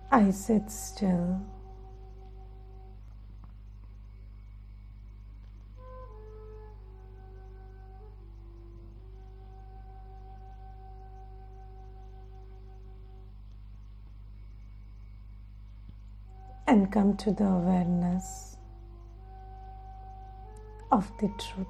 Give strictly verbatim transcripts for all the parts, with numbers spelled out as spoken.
I sit still and come to the awareness of the truth.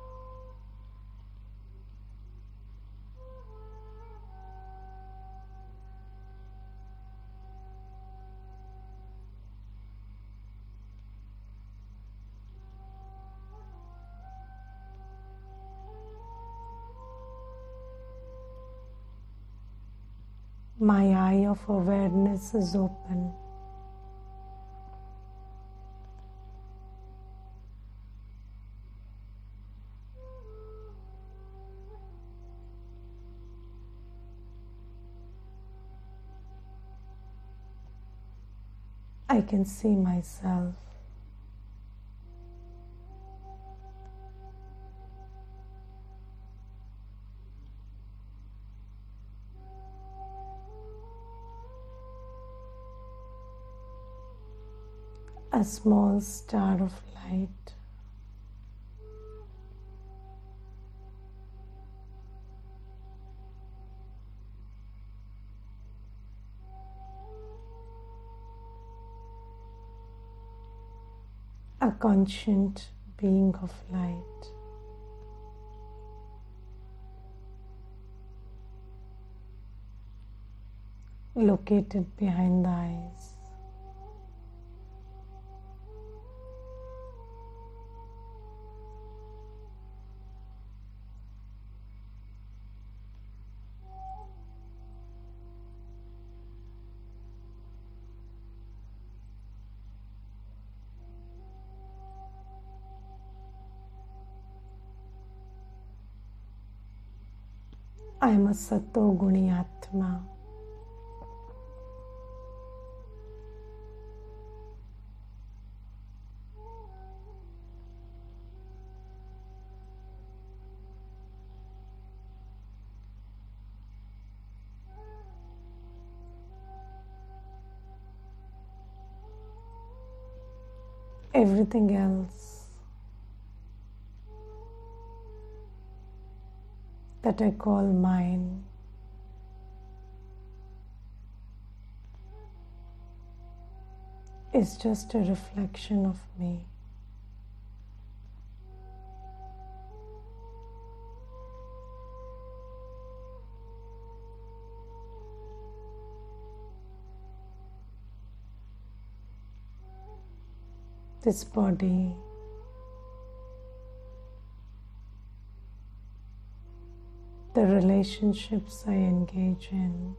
My eye of awareness is open. I can see myself. A small star of light. A conscient being of light. Located behind the eyes. I am a Sato Guni Atma. Everything else that I call mine is just a reflection of me. This body, the relationships I engage in,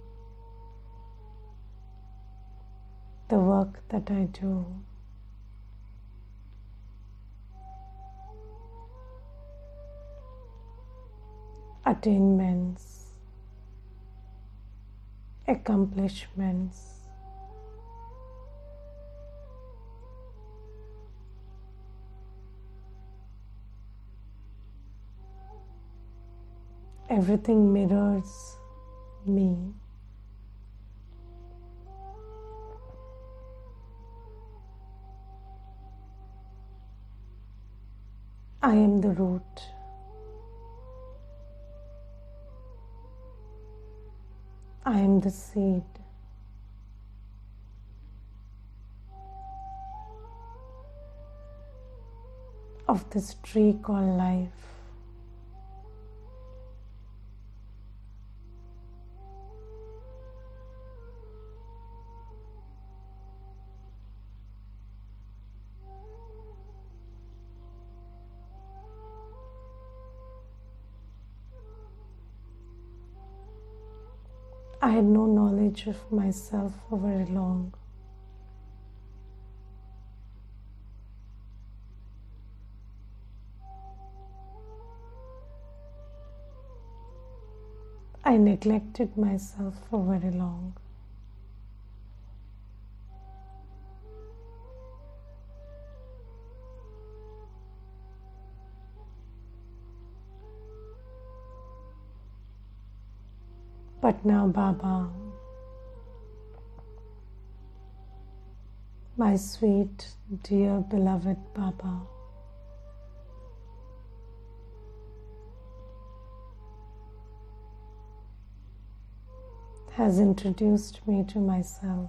the work that I do, attainments, accomplishments, everything mirrors me. I am the root. I am the seed. Of this tree called life. I had no knowledge of myself for very long. I neglected myself for very long. But now Baba My sweet, dear, beloved Baba, has introduced me to myself.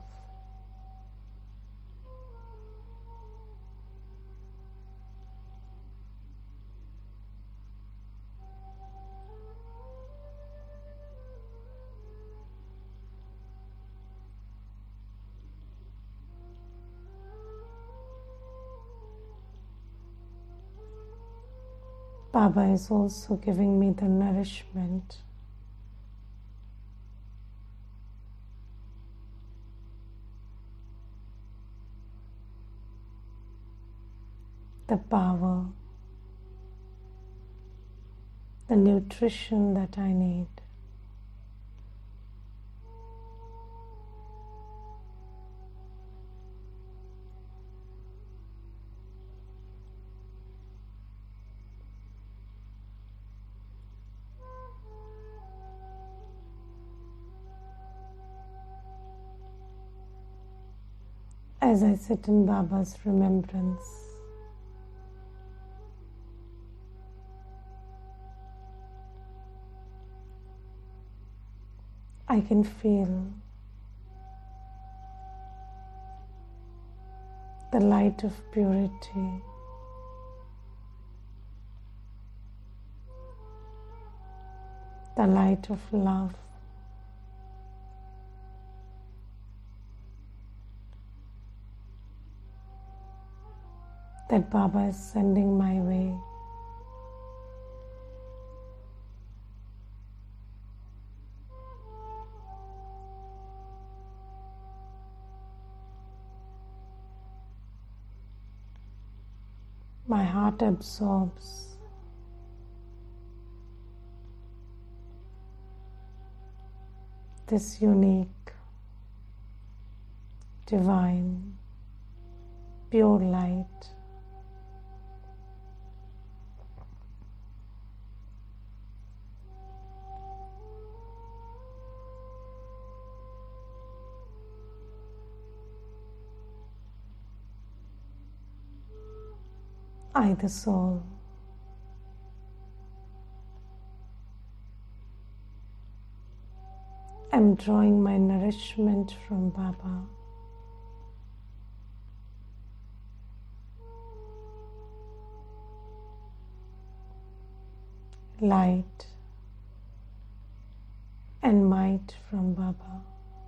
Baba is also giving me the nourishment the power, the nutrition that I need. As I sit in Baba's remembrance, I can feel the light of purity, the light of love, that Baba is sending my way. My heart absorbs this unique, divine, pure light. I, the soul, am drawing my nourishment from Baba. Light and might from Baba.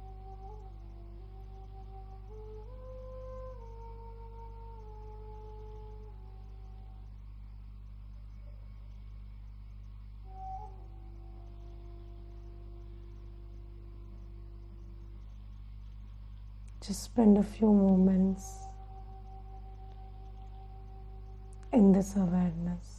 Just spend a few moments in this awareness.